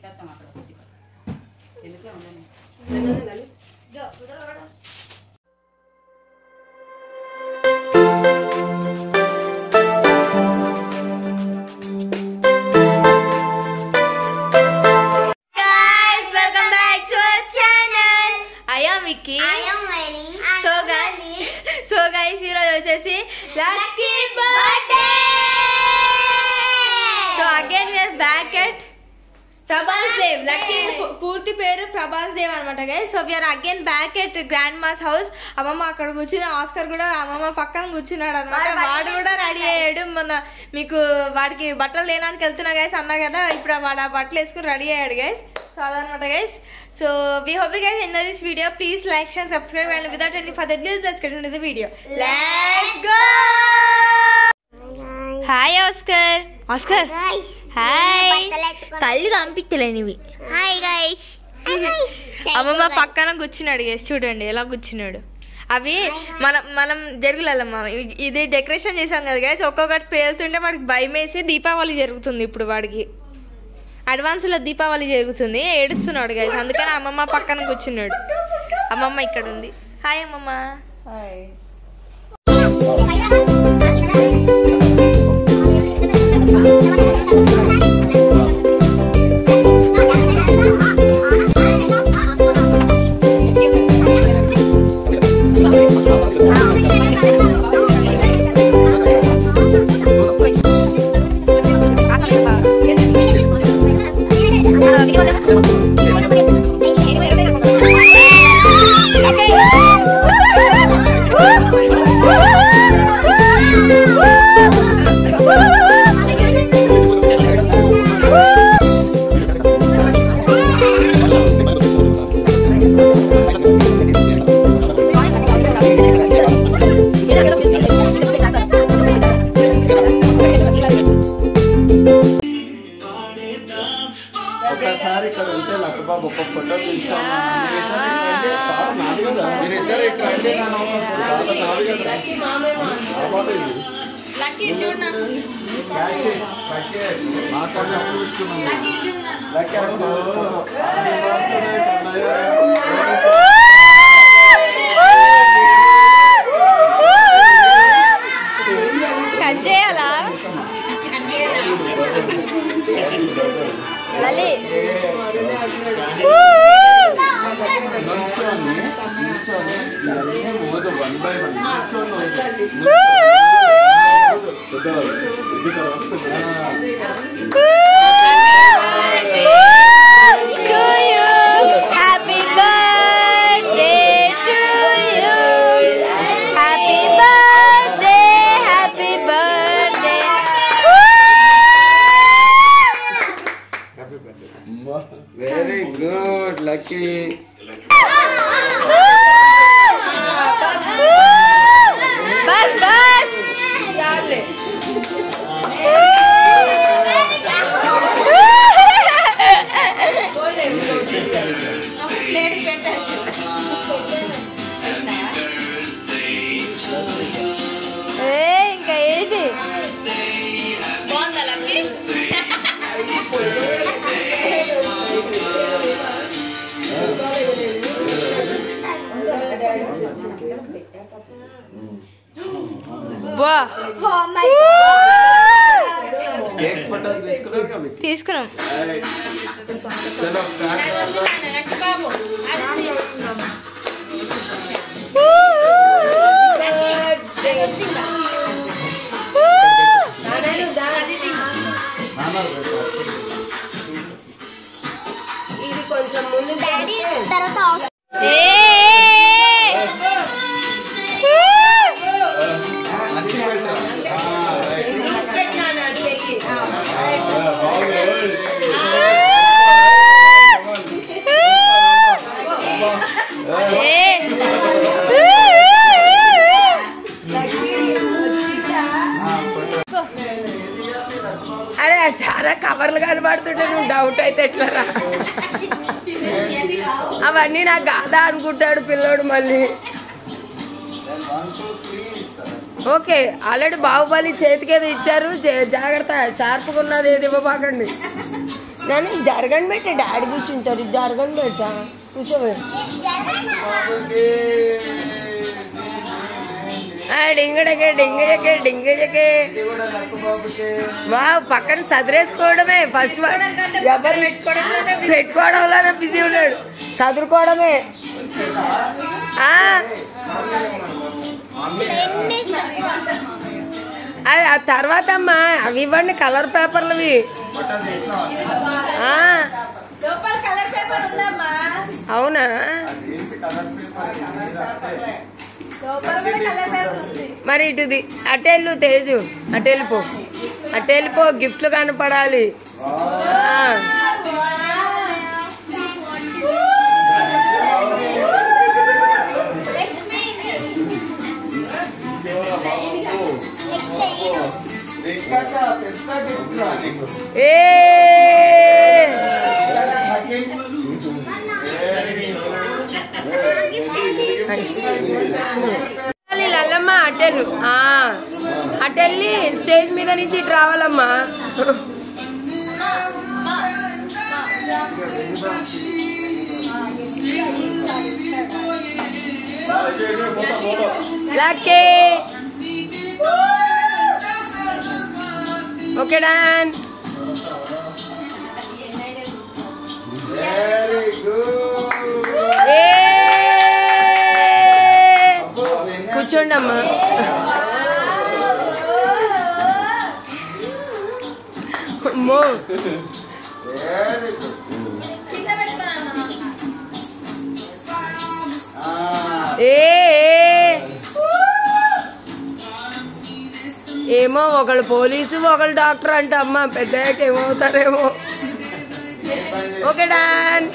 ఇచ్చేస్తాం అక్కడ ఎందుకే ఉండండి. సో గైస్ ఈరోజు వచ్చేసి Lucky birthday. So again we are back at Prabhas Dev. Lucky పూర్తి పేరు ప్రభాస్ దేవ్ అనమాట guys. So we are again back at grandma's house. అమ్మమ్మ అక్కడ కూర్చుని ఆస్కర్ కూడా అమ్మమ్మ పక్కన కూర్చున్నాడు అనమాట. వాడు కూడా రెడీ అయ్యాడు. మొన్న మీకు వాడికి బట్టలు లేనానికి వెళ్తున్నా గైస్ అన్నా కదా, ఇప్పుడు వాడు ఆ బట్టలు వేసుకుని రెడీ అయ్యాడు గైస్. సో అదనమాట guys. So we hope you guys enjoy this video. Please like, share, subscribe, and without any further ado, let's get into the video. Let's go! Hi Oscar. Oscar. Hi. తల్లి కంపిస్తలేనివి. Hi guys. Hi guys. అమ్మమ్మ పక్కన కూర్చున్నాడు guys, చూడండి ఎలా కూర్చున్నాడు. అవి మనం జరుగులమ్మా ఇది డెకరేషన్ చేసాం కదా గైస్. ఒక్కొక్కటి పేలుతుంటే వాడికి భయం వేసి దీపావళి జరుగుతుంది ఇప్పుడు వాడికి. అడ్వాన్స్లో దీపావళి జరుగుతుంది, ఏడుస్తున్నాడు గైస్. అందుకని అమ్మమ్మ పక్కన కూర్చున్నాడు. అమ్మమ్మ ఇక్కడ ఉంది. హాయ్ అమ్మమ్మ. హాయ్. ఒకసారి ఇక్కడ ఉంటే లక్కబాబు ఒక ఫోటో కట్ చేయాలా లలి? Very good Lucky. బస్ బస్ చాలే. ఇంకా ఏంటి బాగుందా లక్కీ? తీసుకున్నాం. ఇది కొంచెం ముందు తర్వాత అరే చాలా కవర్లు కనబడుతుంటే నువ్వు డౌట్ అయితే ఎట్లరా? అవన్నీ నాకు కాదా అనుకుంటాడు పిల్లోడు మళ్ళీ. ఓకే ఆల్రెడీ బాహుబలి చేతికి ఏదో ఇచ్చారు, జాగ్రత్త షార్ప్గా ఉన్నది ఏది ఇవ్వబాకండి. నన్ను జరగని పెట్టే డాడీ కూర్చుంటారు జరగని పెడతా కూర్చోబోయి డింగడకే డింగజకే డింగజకే వా పక్కన చదిరేసుకోవడమే ఫస్ట్ ఎవరు పెట్టుకోవడంలోనే బిజీ ఉన్నాడు చదువుకోవడమే అది ఆ తర్వాత అమ్మా అవి ఇవ్వండి కలర్ పేపర్లవి అవునా మరి ఇటుది అటెళ్ళు తేజు అటెళ్ళిపో గిఫ్ట్లు కనపడాలి లల్లమ్మ అటెళ్ళి స్టేజ్ మీద నుంచి ఇటు రావాలమ్మా లక్కీ ఓకే డాన్ కూర్చోండి అమ్మా అమ్మో ఏమో ఒకళ్ళు పోలీసు ఒకళ్ళు డాక్టర్ అంట అమ్మ పెద్దయ్యాక ఏమవుతారేమో ఓకే డాన్